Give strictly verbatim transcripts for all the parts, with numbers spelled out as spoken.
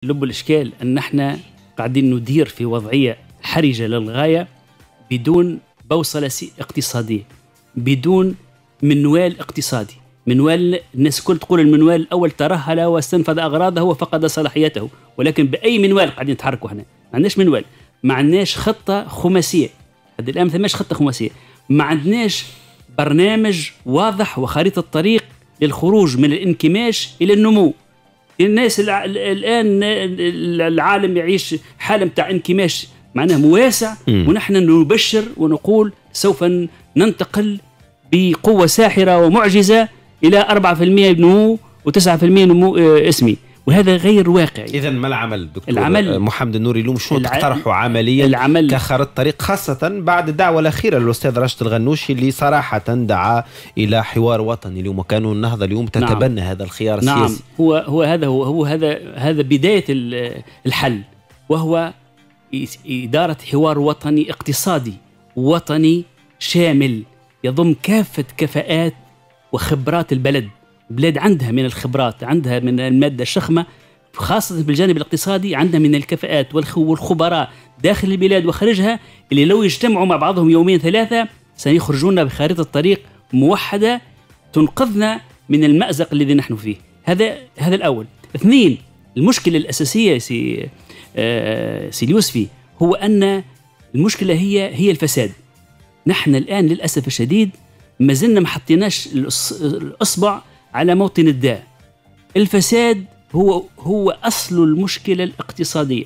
لب الإشكال أن احنا قاعدين ندير في وضعية حرجة للغاية بدون بوصلة اقتصادية، بدون منوال اقتصادي. منوال الناس كل تقول المنوال الأول ترهل واستنفذ أغراضه وفقد صلاحيته، ولكن بأي منوال قاعدين نتحركوا هنا؟ ما عندناش منوال، ما عندناش خطة خماسية. هذه الآن ما ثماش خطة خماسية، ما عندناش برنامج واضح وخريطة طريق للخروج من الانكماش إلى النمو. الناس الآن العالم يعيش حالة متاع انكماش معناه مواسع، ونحن نبشر ونقول سوف ننتقل بقوة ساحرة ومعجزة إلى أربعة بالمئة نمو وتسعة بالمئة نمو اسمي، وهذا غير واقعي. إذا ما العمل دكتور العمل محمد النوري اليوم؟ شو الع... تقترحوا عمليا العمل كخارطة طريق، خاصة بعد الدعوة الأخيرة للأستاذ راشد الغنوشي اللي صراحة دعا إلى حوار وطني اليوم، وكانوا النهضة اليوم تتبنى نعم. هذا الخيار نعم. السياسي. هو هو هذا هو, هو هذا هذا بداية الحل، وهو إدارة حوار وطني اقتصادي وطني شامل يضم كافة كفاءات وخبرات البلد. البلاد عندها من الخبرات، عندها من المادة الشخمة، خاصة بالجانب الاقتصادي عندها من الكفاءات والخبراء داخل البلاد وخارجها، اللي لو يجتمعوا مع بعضهم يومين ثلاثة سيخرجون بخارطة طريق موحدة تنقذنا من المأزق الذي نحن فيه. هذا هذا الأول. اثنين، المشكلة الأساسية سي آه سي اليوسفي هو أن المشكلة هي هي الفساد. نحن الآن للأسف الشديد ما زلنا ما حطيناش الأصبع على موطن الداء. الفساد هو هو أصل المشكلة الاقتصادية.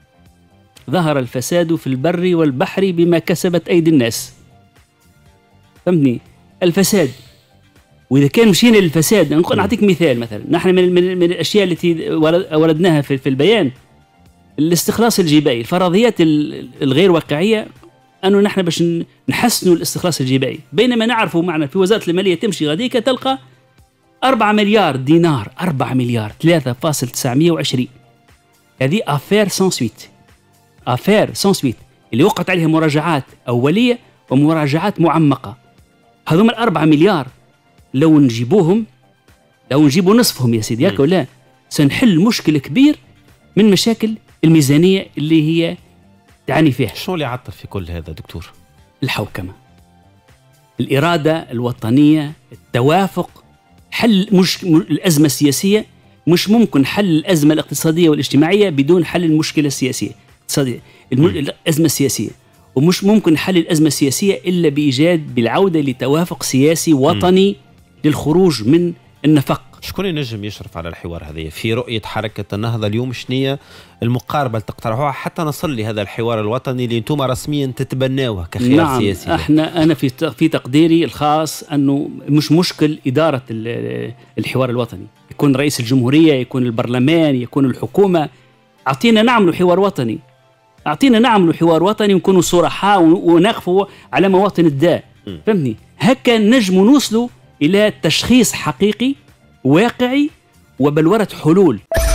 ظهر الفساد في البر والبحر بما كسبت أيدي الناس. فهمتني؟ الفساد. وإذا كان مشينا للفساد، نقول نعطيك مثال. مثلا نحن من, من, من الأشياء التي وردناها في, في البيان الاستخلاص الجبائي، الفرضيات الغير واقعية أنه نحن باش نحسنوا الاستخلاص الجبائي، بينما نعرفوا معنا في وزارة المالية تمشي غاديك تلقى أربعة مليار دينار، أربعة مليار ثلاثة فاصل تسعمائة وعشرين. هذه أفير سان سويت، أفير سان سويت اللي وقعت عليها مراجعات أولية ومراجعات معمقة. هذوما الأربعة مليار لو نجيبوهم، لو نجيبوا نصفهم يا سيدي ياك ولا سنحل مشكل كبير من مشاكل الميزانية اللي هي تعاني فيها. شو اللي عطل في كل هذا دكتور؟ الحوكمة، الإرادة الوطنية، التوافق، حل مش الأزمة السياسية. مش ممكن حل الأزمة الاقتصادية والاجتماعية بدون حل المشكلة السياسية الاقتصادية الأزمة السياسية، ومش ممكن حل الأزمة السياسية إلا بإيجاد بالعودة لتوافق سياسي وطني م. للخروج من النفق. شكون ينجم يشرف على الحوار هذا في رؤية حركة النهضة اليوم؟ شنية المقاربة اللي تقترحوها حتى نصل لهذا الحوار الوطني اللي انتم رسميا تتبناوه كخيار نعم سياسي؟ احنا انا في في تقديري الخاص انه مش مشكل إدارة الحوار الوطني، يكون رئيس الجمهورية، يكون البرلمان، يكون الحكومة. اعطينا نعملوا حوار وطني، اعطينا نعملوا حوار وطني ونكونوا صرحاء ونقفوا على مواطن الداء. فهمني؟ هكا نجم نوصلوا الى تشخيص حقيقي واقعي وبلورة حلول.